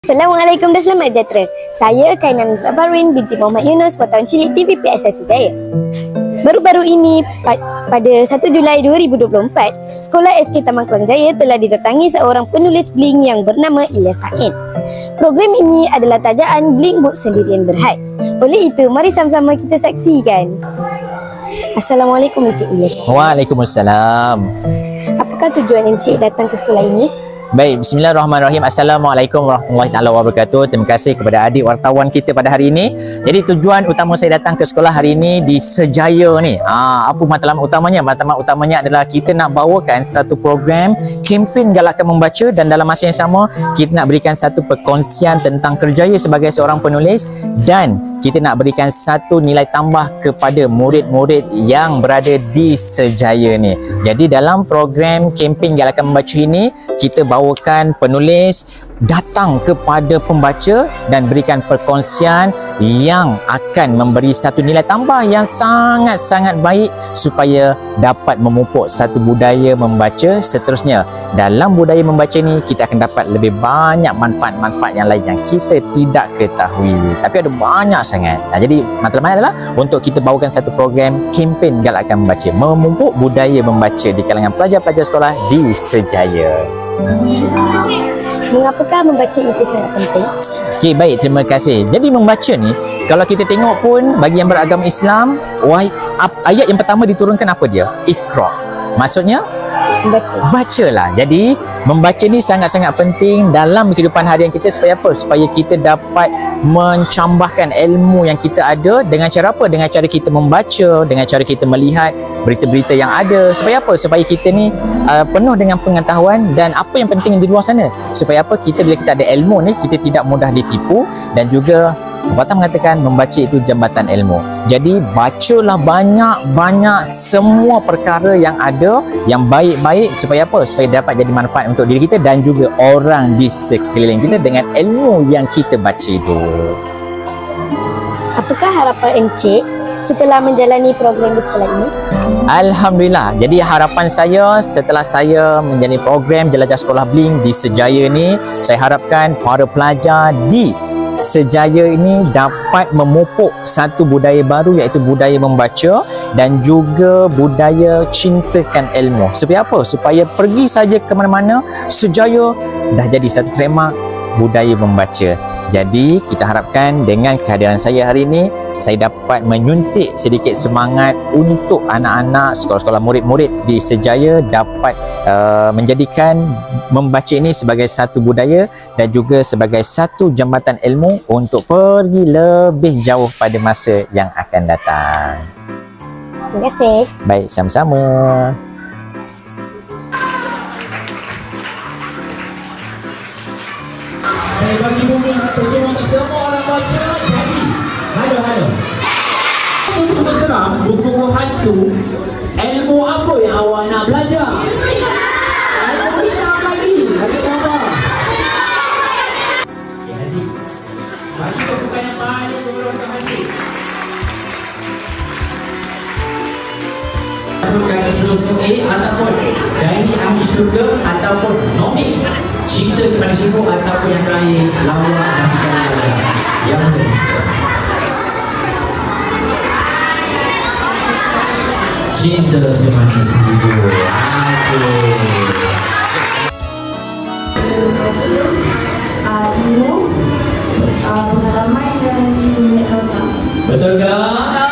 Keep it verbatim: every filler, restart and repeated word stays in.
Assalamualaikum dan selamat sejahtera. Saya Kainan Muzafarin binti Muhammad Yunus, wartawan cilik T V P S S Sejaya. Baru-baru ini, pada satu Julai dua ribu dua puluh empat, Sekolah S K Taman Kelang Jaya telah didatangi seorang penulis bling yang bernama Ilyas Sain. Program ini adalah tajaan Bling Book Sendirian Berhad. Oleh itu, mari sama-sama kita saksikan. Assalamualaikum Encik Ilyas. Waalaikumsalam. Apakah tujuan Encik datang ke sekolah ini? Baik, bismillahirrahmanirrahim. Assalamualaikum warahmatullahi taala wabarakatuh. Terima kasih kepada adik wartawan kita pada hari ini. Jadi tujuan utama saya datang ke sekolah hari ini di Sejaya ni, aa, apa matlamat utamanya? Matlamat utamanya adalah kita nak bawakan satu program kempen galakkan membaca, dan dalam masa yang sama kita nak berikan satu perkongsian tentang kerjaya sebagai seorang penulis, dan kita nak berikan satu nilai tambah kepada murid-murid yang berada di Sejaya ni. Jadi dalam program kempen galakkan membaca ini, kita bawa bawakan penulis datang kepada pembaca dan berikan perkongsian yang akan memberi satu nilai tambah yang sangat-sangat baik supaya dapat memupuk satu budaya membaca seterusnya. Dalam budaya membaca ni kita akan dapat lebih banyak manfaat-manfaat yang lain yang kita tidak ketahui, tapi ada banyak sangat. Nah, jadi matlamat adalah untuk kita bawakan satu program kempen galakkan membaca, memupuk budaya membaca di kalangan pelajar-pelajar sekolah di Sejaya. Mengapakah membaca itu sangat penting? Okey, baik, terima kasih. Jadi membaca ni, kalau kita tengok pun bagi yang beragama Islam, wah, ayat yang pertama diturunkan apa dia? Iqra. Maksudnya Membaca. Bacalah. Jadi membaca ni sangat-sangat penting dalam kehidupan harian kita. Supaya apa? Supaya kita dapat mencambahkan ilmu yang kita ada. Dengan cara apa? Dengan cara kita membaca, dengan cara kita melihat berita-berita yang ada. Supaya apa? Supaya kita ni uh, penuh dengan pengetahuan, dan apa yang penting di luar sana, supaya apa? Kita bila kita ada ilmu ni, kita tidak mudah ditipu, dan juga pepatah mengatakan membaca itu jambatan ilmu. Jadi bacalah banyak-banyak semua perkara yang ada yang baik-baik, supaya apa? Supaya dapat jadi manfaat untuk diri kita dan juga orang di sekeliling kita dengan ilmu yang kita baca itu. Apakah harapan Encik setelah menjalani program di sekolah ini? Alhamdulillah. Jadi harapan saya setelah saya menjalani program Jelajah Sekolah Bling di Sejaya ni, saya harapkan para pelajar di Sejaya ini dapat memupuk satu budaya baru, iaitu budaya membaca dan juga budaya cintakan ilmu. Supaya apa? Supaya pergi saja ke mana-mana, Sejaya dah jadi satu trademark budaya membaca. Jadi kita harapkan dengan kehadiran saya hari ini, saya dapat menyuntik sedikit semangat untuk anak-anak sekolah-sekolah murid-murid di Sejaya dapat uh, menjadikan membaca ini sebagai satu budaya dan juga sebagai satu jambatan ilmu untuk pergi lebih jauh pada masa yang akan datang. Terima kasih. Baik, sama-sama. Saya bagi bumi percuma untuk semua orang baca. Jadi, halo halo. Buku berseram, buku hantu. Ilmu apa yang awak nak belajar? Ilmu hitam lagi. Lagi apa? Ya, Haji. Bagi buku yang banyak sebelum ke Haji. Bukan terus A ataupun dari ahli syurga ataupun Nomi, cinta semasa syukur ataupun yang terakhir lawan masakan yang cinta semasa syukur. Ilmu, pengalaman dan dunia. Betul ke?